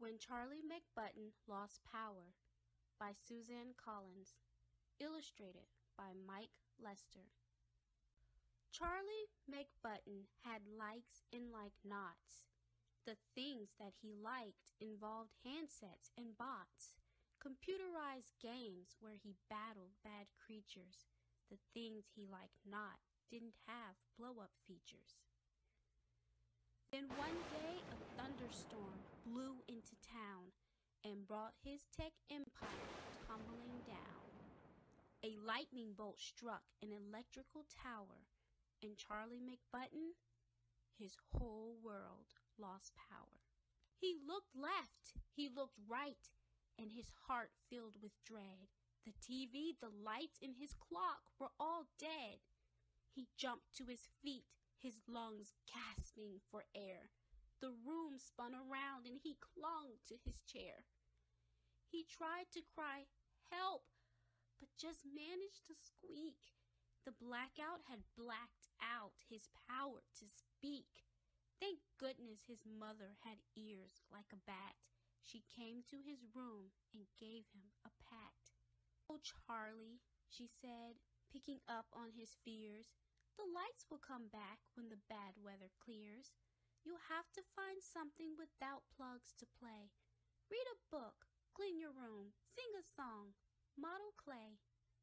When Charlie McButton Lost Power by Suzanne Collins. Illustrated by Mike Lester. Charlie McButton had likes and like-nots. The things that he liked involved handsets and bots, computerized games where he battled bad creatures. The things he liked not didn't have blow-up features. Then one day a thunderstorm blew into town and brought his tech empire tumbling down. A lightning bolt struck an electrical tower, and Charlie McButton, his whole world lost power. He looked left, he looked right, and his heart filled with dread. The TV, the lights, and his clock were all dead. He jumped to his feet, his lungs gasping for air. The room spun around and he clung to his chair. He tried to cry, "Help!" but just managed to squeak. The blackout had blacked out his power to speak. Thank goodness his mother had ears like a bat. She came to his room and gave him a pat. "Oh, Charlie," she said, picking up on his fears, "the lights will come back when the bad weather clears. You'll have to find something without plugs to play. Read a book, clean your room, sing a song, model clay."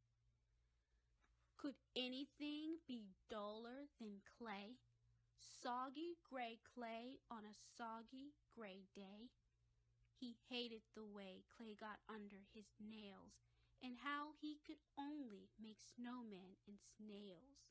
Could anything be duller than clay? Soggy gray clay on a soggy gray day. He hated the way clay got under his nails and how he could only make snowmen and snails.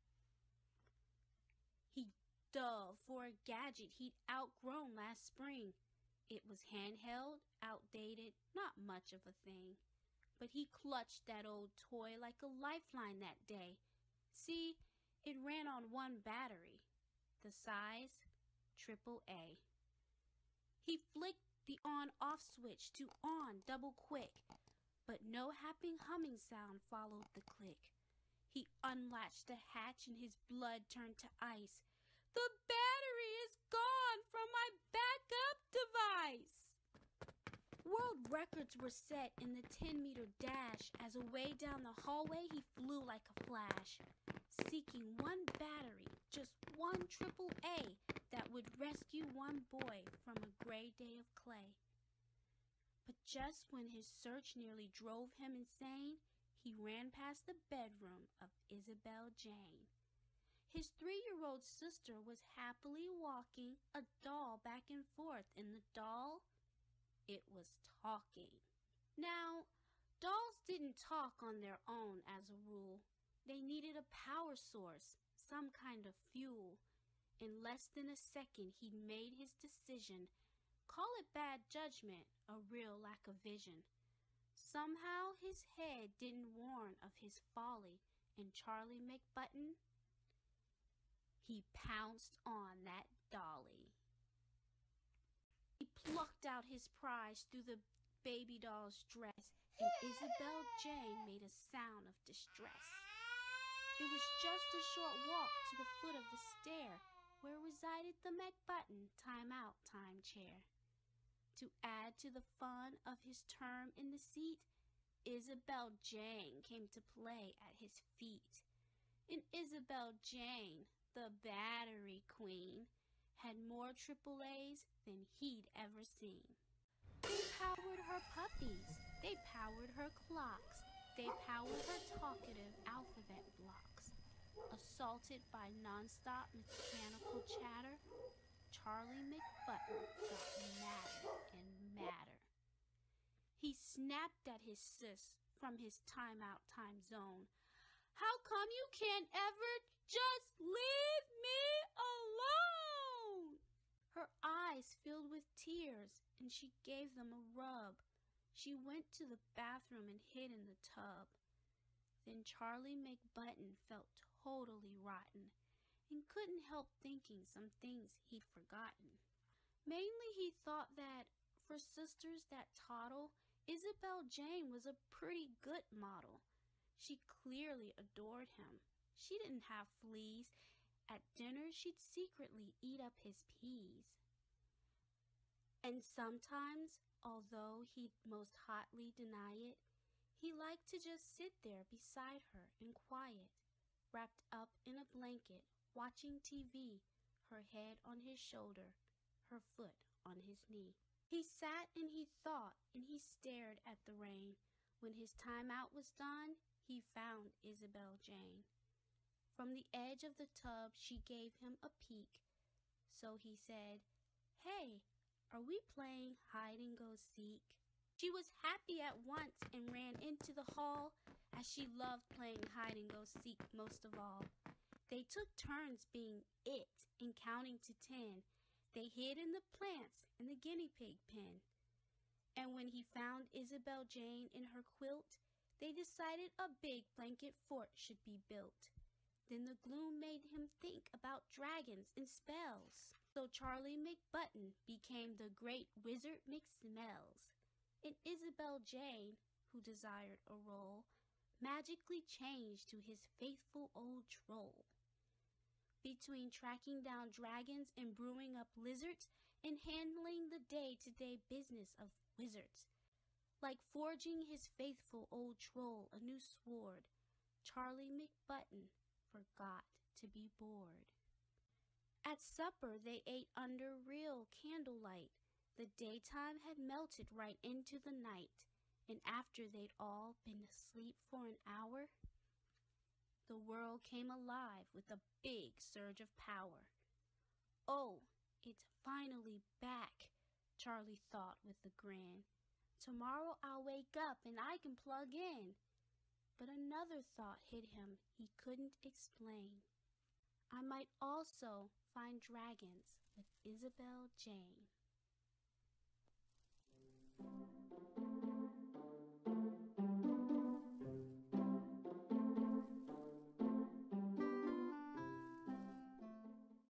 He dug for a gadget he'd outgrown last spring. It was handheld, outdated, not much of a thing. But he clutched that old toy like a lifeline that day. See, it ran on one battery. The size, AAA. He flicked the on-off switch to on double quick, but no happy humming sound followed the click. He unlatched the hatch and his blood turned to ice. "The battery is gone from my backup device!" World records were set in the 10-meter dash as away down the hallway he flew like a flash, seeking one battery, just one AAA that would rescue one boy from a gray day of clay. But just when his search nearly drove him insane, he ran past the bedroom of Isabel Jane. His 3-year-old sister was happily walking a doll back and forth, and the doll, it was talking. Now, dolls didn't talk on their own as a rule. They needed a power source, some kind of fuel. In less than a second, he'd made his decision. Call it bad judgment, a real lack of vision. Somehow his head didn't warn of his folly, and Charlie McButton, he pounced on that dolly. He plucked out his prize through the baby doll's dress, and Isabel Jane made a sound of distress. It was just a short walk to the foot of the stair where resided the McButton time-out time chair. To add to the fun of his term in the seat, Isabel Jane came to play at his feet. And Isabel Jane, the battery queen, had more AAAs than he'd ever seen. They powered her puppies, they powered her clocks, they powered her talkative alphabet blocks. Assaulted by non-stop mechanical chatter, Charlie McButton got madder and madder. He snapped at his sis from his time-out time zone. "How come you can't ever just leave me alone?" Her eyes filled with tears, and she gave them a rub. She went to the bathroom and hid in the tub. Then Charlie McButton felt totally rotten and couldn't help thinking some things he'd forgotten. Mainly he thought that, for sisters that toddle, Isabel Jane was a pretty good model. She clearly adored him. She didn't have fleas. At dinner, she'd secretly eat up his peas. And sometimes, although he'd most hotly deny it, he liked to just sit there beside her in quiet, wrapped up in a blanket, watching TV, her head on his shoulder, her foot on his knee. He sat and he thought and he stared at the rain. When his time out was done, he found Isabel Jane. From the edge of the tub she gave him a peek. So he said, "Hey, are we playing hide-and-go-seek?" She was happy at once and ran into the hall, as she loved playing hide-and-go-seek most of all. They took turns being it and counting to 10. They hid in the plants in the guinea pig pen. And when he found Isabel Jane in her quilt, they decided a big blanket fort should be built. Then the gloom made him think about dragons and spells. So Charlie McButton became the great wizard McSmells. And Isabel Jane, who desired a role, magically changed to his faithful old troll. Between tracking down dragons and brewing up lizards and handling the day-to-day business of wizards, like forging his faithful old troll a new sword, Charlie McButton forgot to be bored. At supper they ate under real candlelight. The daytime had melted right into the night, and after they'd all been asleep for an hour, the world came alive with a big surge of power. "Oh, it's finally back," Charlie thought with a grin. "Tomorrow I'll wake up and I can plug in." But another thought hit him he couldn't explain. I might also find dragons with Isabel Jane.